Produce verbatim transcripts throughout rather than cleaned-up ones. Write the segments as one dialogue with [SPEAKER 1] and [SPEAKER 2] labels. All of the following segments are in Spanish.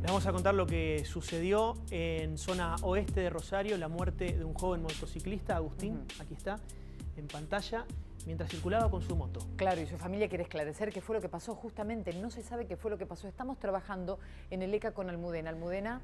[SPEAKER 1] Les vamos a contar lo que sucedió en zona oeste de Rosario, la muerte de un joven motociclista, Agustín, uh-huh. aquí está, en pantalla, mientras circulaba con su moto.
[SPEAKER 2] Claro, y su familia quiere esclarecer qué fue lo que pasó justamente. No se sabe qué fue lo que pasó. Estamos trabajando en el E C A con Almudena. Almudena.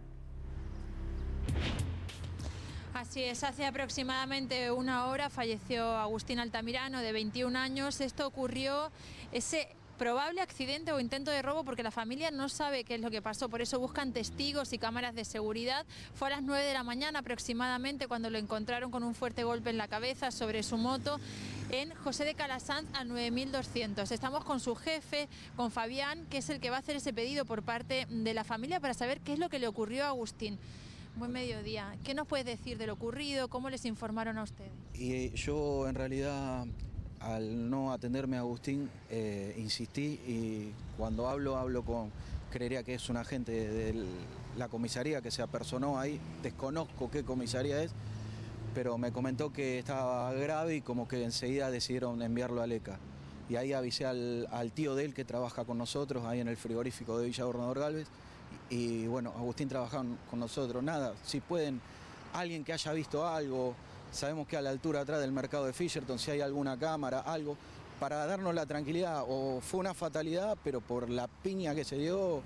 [SPEAKER 3] Así es, hace aproximadamente una hora falleció Agustín Altamirano, de veintiún años. Esto ocurrió, ese probable accidente o intento de robo, porque la familia no sabe qué es lo que pasó, por eso buscan testigos y cámaras de seguridad. Fue a las nueve de la mañana aproximadamente cuando lo encontraron con un fuerte golpe en la cabeza sobre su moto en José de Calasanz al nueve mil doscientos. Estamos con su jefe, con Fabián, que es el que va a hacer ese pedido por parte de la familia para saber qué es lo que le ocurrió a Agustín. Buen mediodía. ¿Qué nos puedes decir de lo ocurrido? ¿Cómo les informaron a ustedes?
[SPEAKER 4] Y yo en realidad, al no atenderme a Agustín, eh, insistí, y cuando hablo, hablo con, creería que es un agente de la comisaría que se apersonó ahí, desconozco qué comisaría es, pero me comentó que estaba grave y como que enseguida decidieron enviarlo al E C A. Y ahí avisé al, al tío de él que trabaja con nosotros, ahí en el frigorífico de Villa Gobernador Galvez, y, y bueno, Agustín trabajaba con nosotros, nada, si pueden, alguien que haya visto algo. Sabemos que a la altura atrás del mercado de Fisherton, si hay alguna cámara, algo, para darnos la tranquilidad. O fue una fatalidad, pero por la piña que se dio,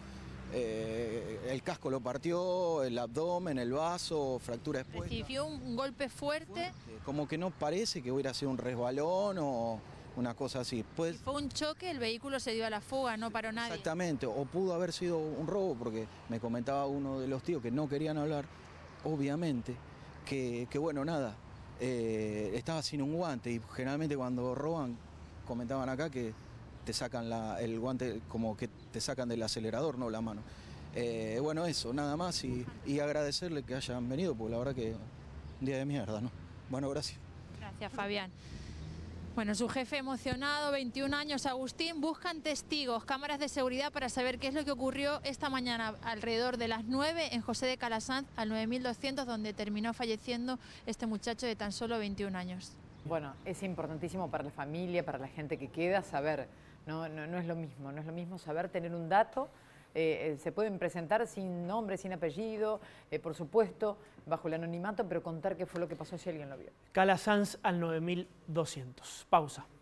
[SPEAKER 4] eh, el casco lo partió, el abdomen, el vaso, fractura expuesta.
[SPEAKER 3] Recibió un golpe fuerte. fuerte.
[SPEAKER 4] Como que no parece que hubiera sido un resbalón o una cosa así. Pues,
[SPEAKER 3] si fue un choque, el vehículo se dio a la fuga, no paró nadie.
[SPEAKER 4] Exactamente, o pudo haber sido un robo, porque me comentaba uno de los tíos que no querían hablar, obviamente, que, que bueno, nada. Eh, estaba sin un guante y generalmente cuando roban, comentaban acá que te sacan la, el guante, como que te sacan del acelerador, no la mano. Eh, bueno, eso, nada más, y, y agradecerle que hayan venido, porque la verdad que un día de mierda, ¿no? Bueno, gracias.
[SPEAKER 3] Gracias, Fabián. Bueno, su jefe emocionado, veintiún años, Agustín, buscan testigos, cámaras de seguridad para saber qué es lo que ocurrió esta mañana alrededor de las nueve en José de Calasanz al nueve mil doscientos, donde terminó falleciendo este muchacho de tan solo veintiún años.
[SPEAKER 2] Bueno, es importantísimo para la familia, para la gente que queda, saber, no, no, no es lo mismo, no es lo mismo saber tener un dato. Eh, eh, se pueden presentar sin nombre, sin apellido, eh, por supuesto, bajo el anonimato, pero contar qué fue lo que pasó si alguien lo vio.
[SPEAKER 1] Calasanz al nueve mil doscientos. Pausa.